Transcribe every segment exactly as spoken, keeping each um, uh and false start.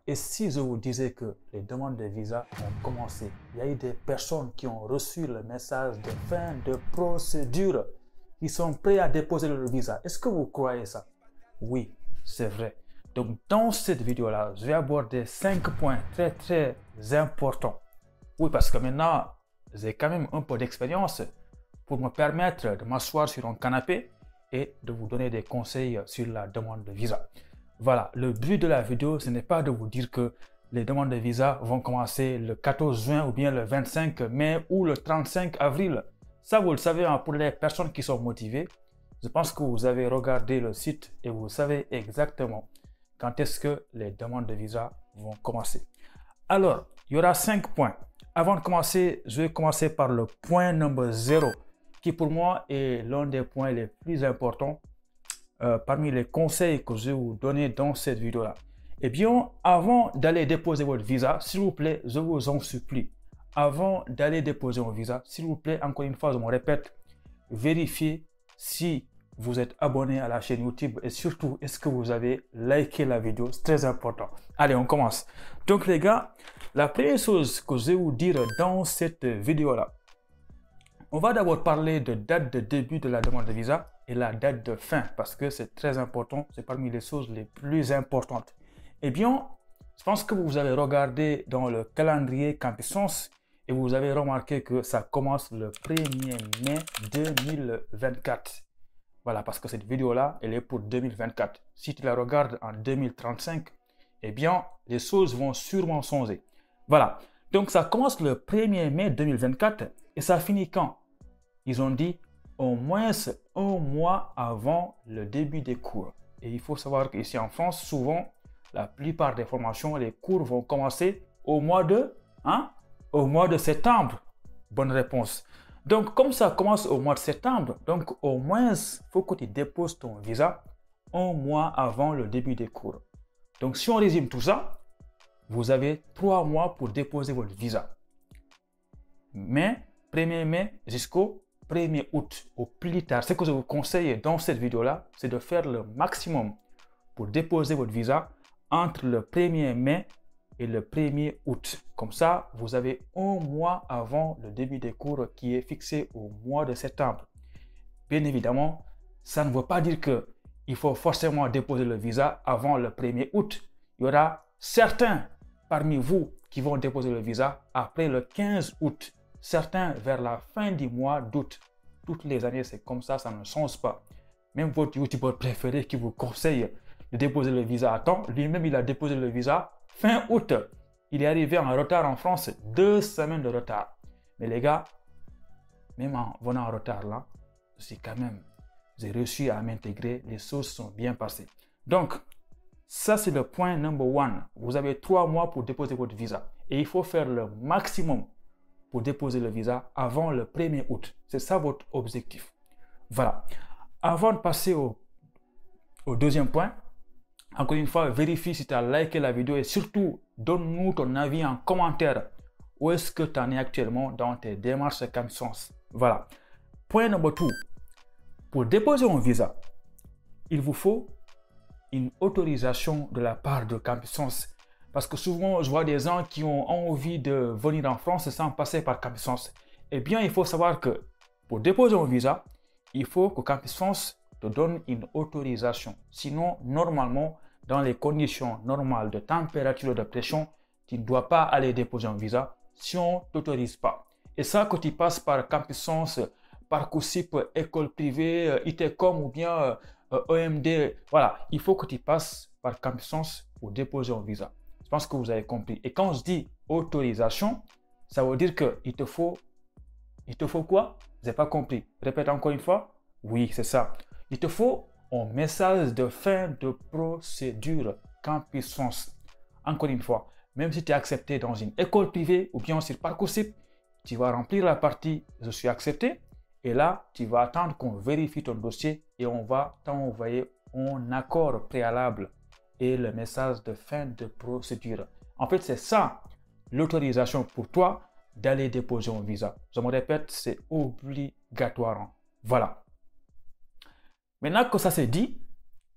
Et si je vous disais que les demandes de visa ont commencé, il y a eu des personnes qui ont reçu le message de fin de procédure, qui sont prêts à déposer leur visa. Est-ce que vous croyez ça? Oui, c'est vrai. Donc dans cette vidéo-là, je vais aborder cinq points très très importants. Oui, parce que maintenant, j'ai quand même un peu d'expérience pour me permettre de m'asseoir sur un canapé et de vous donner des conseils sur la demande de visa. Voilà, le but de la vidéo, ce n'est pas de vous dire que les demandes de visa vont commencer le quatorze juin ou bien le vingt-cinq mai ou le trente-cinq avril. Ça, vous le savez, hein, pour les personnes qui sont motivées. Je pense que vous avez regardé le site et vous savez exactement quand est-ce que les demandes de visa vont commencer. Alors, il y aura cinq points. Avant de commencer, je vais commencer par le point numéro zéro, qui pour moi est l'un des points les plus importants euh, parmi les conseils que je vais vous donner dans cette vidéo-là. Eh bien, avant d'aller déposer votre visa, s'il vous plaît, je vous en supplie, avant d'aller déposer votre visa, s'il vous plaît, encore une fois, je me répète, vérifiez si vous êtes abonné à la chaîne YouTube et surtout, est-ce que vous avez liké la vidéo? C'est très important. Allez, on commence. Donc, les gars, la première chose que je vais vous dire dans cette vidéo-là, on va d'abord parler de date de début de la demande de visa et la date de fin parce que c'est très important. C'est parmi les choses les plus importantes. Eh bien, je pense que vous avez regardé dans le calendrier Campussens et vous avez remarqué que ça commence le premier mai deux mille vingt-quatre. Voilà, parce que cette vidéo-là, elle est pour deux mille vingt-quatre. Si tu la regardes en deux mille trente-cinq, eh bien, les choses vont sûrement changer. Voilà. Donc, ça commence le premier mai deux mille vingt-quatre et ça finit quand? Ils ont dit au moins un mois avant le début des cours. Et il faut savoir qu'ici en France, souvent, la plupart des formations, les cours vont commencer au mois de, hein, au mois de septembre. Bonne réponse. Donc, comme ça commence au mois de septembre, donc au moins, il faut que tu déposes ton visa un mois avant le début des cours. Donc, si on résume tout ça, vous avez trois mois pour déposer votre visa. Mais, premier mai jusqu'au premier août, au plus tard. Ce que je vous conseille dans cette vidéo-là, c'est de faire le maximum pour déposer votre visa entre le premier mai et le premier août. Comme ça, vous avez un mois avant le début des cours qui est fixé au mois de septembre. Bien évidemment, ça ne veut pas dire qu'il faut forcément déposer le visa avant le premier août. Il y aura certains parmi vous qui vont déposer le visa après le quinze août. Certains vers la fin du mois d'août. Toutes les années, c'est comme ça, ça ne change pas. Même votre youtubeur préféré qui vous conseille de déposer le visa à temps, lui-même, il a déposé le visa fin août. Il est arrivé en retard en France, deux semaines de retard. Mais les gars, même en venant en retard là, c'est quand même, j'ai réussi à m'intégrer, les choses sont bien passées. Donc, ça c'est le point number one. Vous avez trois mois pour déposer votre visa. Et il faut faire le maximum pour déposer le visa avant le premier août. C'est ça votre objectif. Voilà. Avant de passer au, au deuxième point, encore une fois, vérifie si tu as liké la vidéo et surtout, donne-nous ton avis en commentaire. Où est-ce que tu en es actuellement dans tes démarches Campussens? Voilà. Point numéro deux. Pour déposer un visa, il vous faut une autorisation de la part de Campussens. Parce que souvent, je vois des gens qui ont envie de venir en France sans passer par Campussens. Eh bien, il faut savoir que pour déposer un visa, il faut que Campussens te donne une autorisation. Sinon, normalement, dans les conditions normales de température et de pression, tu ne dois pas aller déposer un visa si on ne t'autorise pas. Et ça, que tu passes par Campussens, Parcoursup, école privée, I T com ou bien euh, E M D, voilà, il faut que tu passes par Campussens pour déposer un visa. Je pense que vous avez compris. Et quand je dis autorisation, ça veut dire qu'il te faut, il te faut quoi? Vous n'avez pas compris. Répète encore une fois. Oui, c'est ça. Il te faut un message de fin de procédure Campussens. Encore une fois, même si tu es accepté dans une école privée ou bien sur Parcoursup, tu vas remplir la partie « Je suis accepté » et là, tu vas attendre qu'on vérifie ton dossier et on va t'envoyer un accord préalable et le message de fin de procédure. En fait, c'est ça l'autorisation pour toi d'aller déposer un visa. Je me répète, c'est obligatoire. Voilà. Maintenant que ça c'est dit,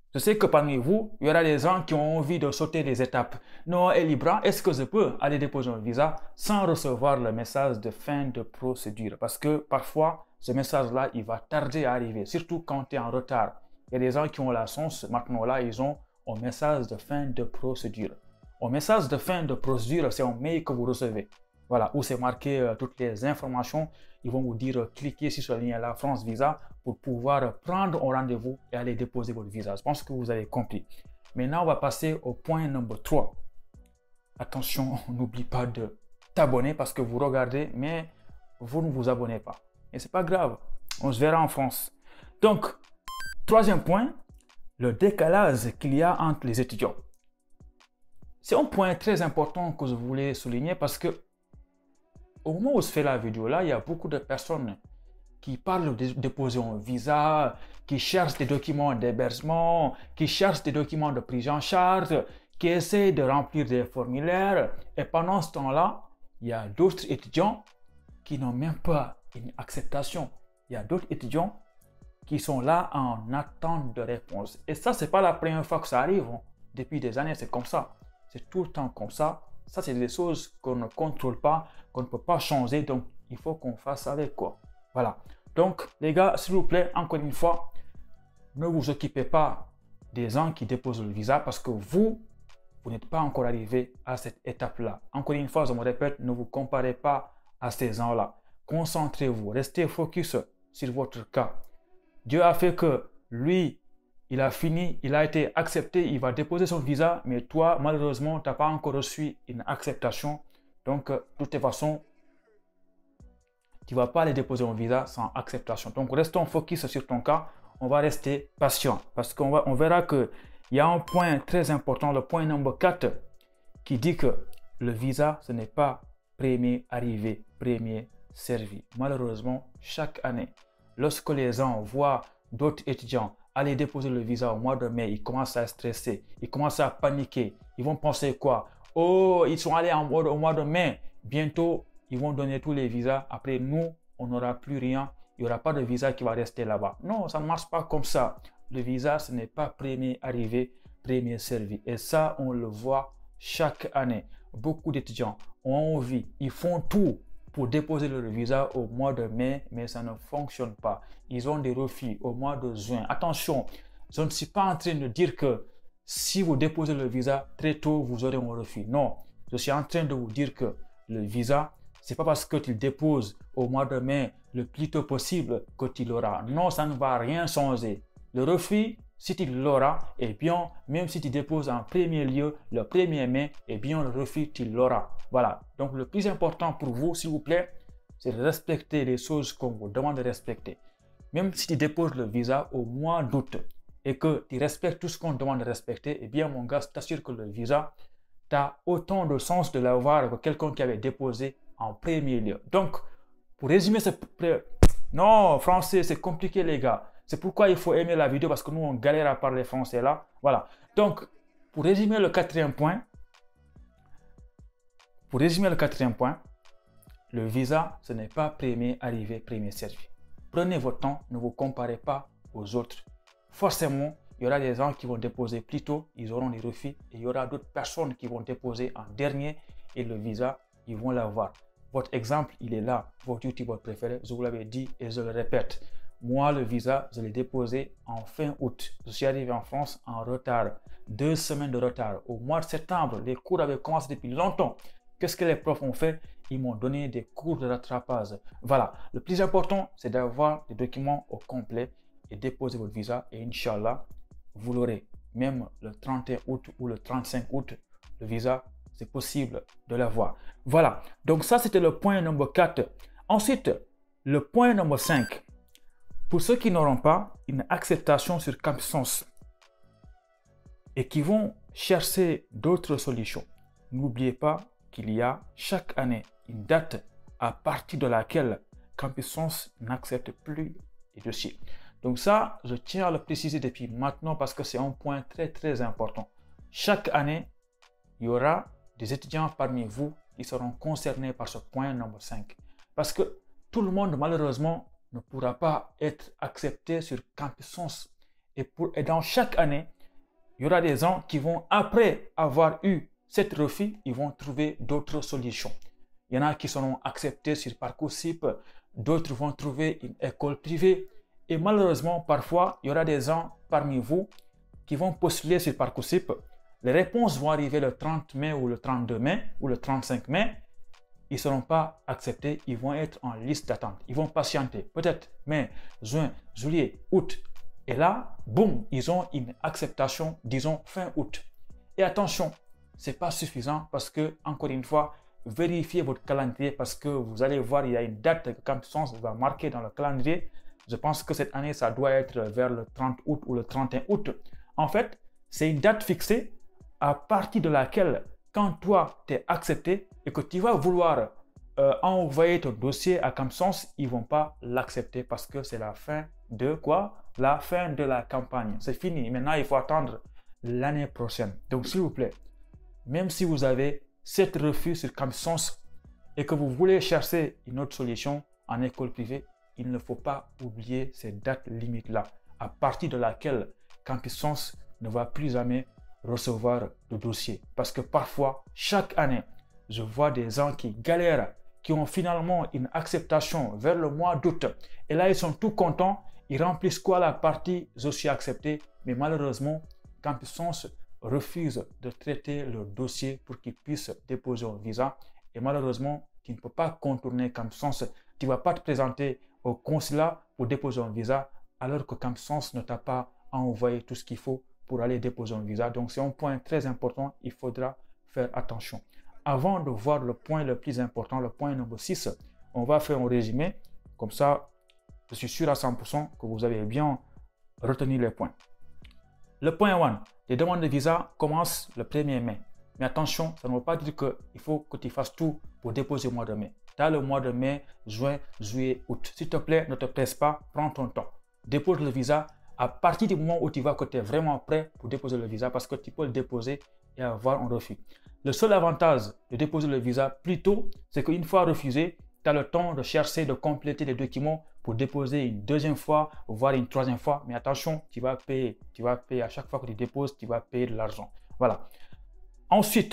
Je sais que parmi vous, il y aura des gens qui ont envie de sauter les étapes. Non, Elibra, est-ce que je peux aller déposer un visa sans recevoir le message de fin de procédure? Parce que parfois, ce message-là, il va tarder à arriver, surtout quand tu es en retard. Il y a des gens qui ont la chance, maintenant là, ils ont un message de fin de procédure. Un message de fin de procédure, c'est un mail que vous recevez. Voilà, où c'est marqué euh, toutes les informations. Ils vont vous dire, euh, cliquez sur ce lien-là, France Visa, pour pouvoir prendre un rendez-vous et aller déposer votre visa. Je pense que vous avez compris. Maintenant, on va passer au point numéro trois. Attention, n'oublie pas de t'abonner parce que vous regardez, mais vous ne vous abonnez pas. Et c'est pas grave, on se verra en France. Donc, troisième point, le décalage qu'il y a entre les étudiants. C'est un point très important que je voulais souligner parce que au moment où je fais la vidéo là, il y a beaucoup de personnes qui parlent de déposer un visa, qui cherchent des documents d'hébergement, qui cherchent des documents de prise en charge, qui essaient de remplir des formulaires. Et pendant ce temps-là, il y a d'autres étudiants qui n'ont même pas une acceptation. Il y a d'autres étudiants qui sont là en attente de réponse. Et ça, c'est pas la première fois que ça arrive. Hein. Depuis des années, c'est comme ça. C'est tout le temps comme ça. Ça, c'est des choses qu'on ne contrôle pas, qu'on ne peut pas changer. Donc, il faut qu'on fasse avec quoi. Voilà. Donc, les gars, s'il vous plaît, encore une fois, ne vous occupez pas des gens qui déposent le visa parce que vous, vous n'êtes pas encore arrivé à cette étape-là. Encore une fois, je me répète, ne vous comparez pas à ces gens-là. Concentrez-vous, restez focus sur votre cas. Dieu a fait que lui, il a fini, il a été accepté, il va déposer son visa, mais toi, malheureusement, tu n'as pas encore reçu une acceptation. Donc, de toutes les façons, tu ne vas pas aller déposer un visa sans acceptation. Donc, restons focus sur ton cas. On va rester patient parce qu'on va, on verra qu'il y a un point très important, le point numéro quatre, qui dit que le visa, ce n'est pas premier arrivé, premier servi. Malheureusement, chaque année, lorsque les gens voient d'autres étudiants aller déposer le visa au mois de mai, ils commencent à stresser, ils commencent à paniquer. Ils vont penser quoi? Oh, ils sont allés en, au mois de mai. Bientôt, ils vont donner tous les visas. Après, nous, on n'aura plus rien. Il n'y aura pas de visa qui va rester là-bas. Non, ça ne marche pas comme ça. Le visa, ce n'est pas premier arrivé, premier servi. Et ça, on le voit chaque année. Beaucoup d'étudiants ont envie, ils font tout pour déposer leur visa au mois de mai, mais ça ne fonctionne pas. Ils ont des refus au mois de juin. Attention, je ne suis pas en train de dire que si vous déposez le visa très tôt, vous aurez un refus. Non, je suis en train de vous dire que le visa, c'est pas parce que tu le déposes au mois de mai le plus tôt possible que tu l'auras. Non, ça ne va rien changer. Le refus, si tu l'auras, eh bien, même si tu déposes en premier lieu le premier mai, eh bien, le refus, tu l'auras. Voilà. Donc, le plus important pour vous, s'il vous plaît, c'est de respecter les choses qu'on vous demande de respecter. Même si tu déposes le visa au mois d'août et que tu respectes tout ce qu'on te demande de respecter, eh bien, mon gars, je t'assure que le visa, tu as autant de sens de l'avoir que quelqu'un qui avait déposé en premier lieu. Donc, pour résumer ce... Non, français, c'est compliqué, les gars. C'est pourquoi il faut aimer la vidéo parce que nous, on galère à parler français là. Voilà. Donc, pour résumer le quatrième point, pour résumer le quatrième point, le visa, ce n'est pas premier arrivé, premier servi. Prenez votre temps, ne vous comparez pas aux autres. Forcément, il y aura des gens qui vont déposer plus tôt, ils auront des refus. Et il y aura d'autres personnes qui vont déposer en dernier et le visa, ils vont l'avoir. Votre exemple, il est là, votre youtubeur préféré, je vous l'avais dit et je le répète. Moi, le visa, je l'ai déposé en fin août. Je suis arrivé en France en retard, deux semaines de retard. Au mois de septembre, les cours avaient commencé depuis longtemps. Qu'est-ce que les profs ont fait? Ils m'ont donné des cours de rattrapage. Voilà, le plus important, c'est d'avoir des documents au complet et déposer votre visa. Et Inch'Allah, vous l'aurez. Même le trente et un août ou le trente-cinq août, le visa, c'est possible de l'avoir. Voilà, donc ça, c'était le point numéro quatre. Ensuite, le point numéro cinq. Pour ceux qui n'auront pas une acceptation sur Campus et qui vont chercher d'autres solutions, n'oubliez pas qu'il y a chaque année une date à partir de laquelle Campus n'accepte plus les dossiers. Donc ça, je tiens à le préciser depuis maintenant parce que c'est un point très très important. Chaque année, il y aura des étudiants parmi vous qui seront concernés par ce point numéro cinq. Parce que tout le monde, malheureusement, ne pourra pas être accepté sur Campus. Et, pour, et dans chaque année, il y aura des gens qui vont, après avoir eu cette refus, ils vont trouver d'autres solutions. Il y en a qui seront acceptés sur Parcoursup, d'autres vont trouver une école privée. Et malheureusement, parfois, il y aura des gens parmi vous qui vont postuler sur Parcoursup. Les réponses vont arriver le trente mai ou le trente-deux mai ou le trente-cinq mai. Ils ne seront pas acceptés, ils vont être en liste d'attente. Ils vont patienter, peut-être mai, juin, juillet, août. Et là, boum, ils ont une acceptation, disons, fin août. Et attention, ce n'est pas suffisant parce que, encore une fois, vérifiez votre calendrier parce que vous allez voir, il y a une date que Campus va marquer dans le calendrier. Je pense que cette année, ça doit être vers le trente août ou le trente et un août. En fait, c'est une date fixée à partir de laquelle, quand toi, tu es accepté et que tu vas vouloir euh, envoyer ton dossier à Campus, ils ne vont pas l'accepter parce que c'est la fin de quoi? La fin de la campagne. C'est fini. Maintenant, il faut attendre l'année prochaine. Donc, s'il vous plaît, même si vous avez cette refus sur Campus et que vous voulez chercher une autre solution en école privée, il ne faut pas oublier ces dates limites-là, à partir de laquelle Campus ne va plus jamais recevoir de dossier. Parce que parfois, chaque année, je vois des gens qui galèrent, qui ont finalement une acceptation vers le mois d'août. Et là, ils sont tout contents. Ils remplissent quoi la partie « Je suis accepté ». Mais malheureusement, Campus refuse de traiter leur dossier pour qu'ils puissent déposer un visa. Et malheureusement, tu ne peux pas contourner Campus. Tu ne vas pas te présenter au consulat pour déposer un visa alors que Campus ne t'a pas envoyé tout ce qu'il faut pour aller déposer un visa. Donc, c'est un point très important. Il faudra faire attention. Avant de voir le point le plus important, le point numéro six, on va faire un résumé. Comme ça, je suis sûr à cent pour cent que vous avez bien retenu les points. Le point un, les demandes de visa commencent le premier mai. Mais attention, ça ne veut pas dire qu'il faut que tu fasses tout pour déposer le mois de mai. Tu as le mois de mai, juin, juillet, août. S'il te plaît, ne te presse pas, prends ton temps. Dépose le visa à partir du moment où tu vois que tu es vraiment prêt pour déposer le visa parce que tu peux le déposer et avoir un refus. Le seul avantage de déposer le visa plus tôt, c'est qu'une fois refusé, tu as le temps de chercher, de compléter les documents pour déposer une deuxième fois, voire une troisième fois. Mais attention, tu vas payer. Tu vas payer à chaque fois que tu déposes, tu vas payer de l'argent. Voilà. Ensuite,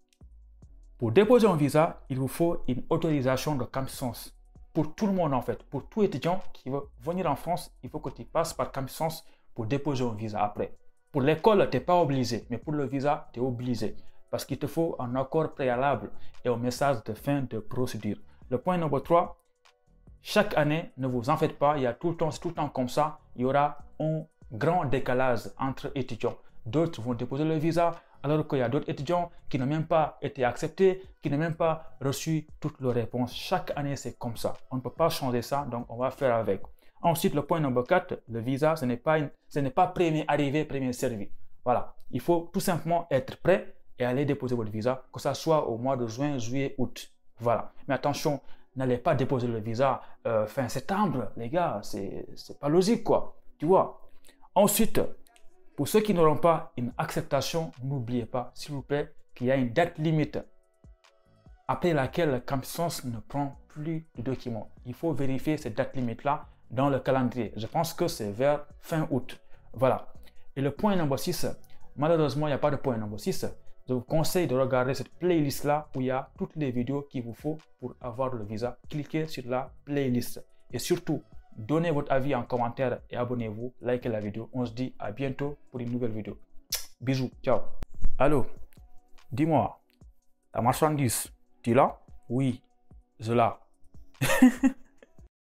pour déposer un visa, il vous faut une autorisation de Campus. Pour tout le monde en fait, pour tout étudiant qui veut venir en France, il faut que tu passes par Campus pour déposer un visa après. Pour l'école, tu n'es pas obligé, mais pour le visa, tu es obligé. Parce qu'il te faut un accord préalable et un message de fin de procédure. Le point numéro trois, chaque année, ne vous en faites pas, il y a tout le temps, tout le temps comme ça, il y aura un grand décalage entre étudiants. D'autres vont déposer le visa, alors qu'il y a d'autres étudiants qui n'ont même pas été acceptés, qui n'ont même pas reçu toutes leurs réponses. Chaque année, c'est comme ça. On ne peut pas changer ça, donc on va faire avec. Ensuite, le point numéro quatre, le visa, ce n'est pas, une, ce n'est pas premier arrivé, premier servi. Voilà, il faut tout simplement être prêt et aller déposer votre visa, que ce soit au mois de juin, juillet, août. Voilà. Mais attention, n'allez pas déposer le visa euh, fin septembre, les gars, c'est pas logique, quoi. Tu vois. Ensuite, pour ceux qui n'auront pas une acceptation, n'oubliez pas, s'il vous plaît, qu'il y a une date limite après laquelle Campus ne prend plus de documents. Il faut vérifier cette date limite-là dans le calendrier. Je pense que c'est vers fin août. Voilà. Et le point numéro six, malheureusement, il n'y a pas de point numéro six. Je vous conseille de regarder cette playlist-là où il y a toutes les vidéos qu'il vous faut pour avoir le visa. Cliquez sur la playlist. Et surtout, donnez votre avis en commentaire et abonnez-vous, likez la vidéo. On se dit à bientôt pour une nouvelle vidéo. Bisous, ciao. Allô, dis-moi, la marchandise, tu l'as? Oui, je l'ai.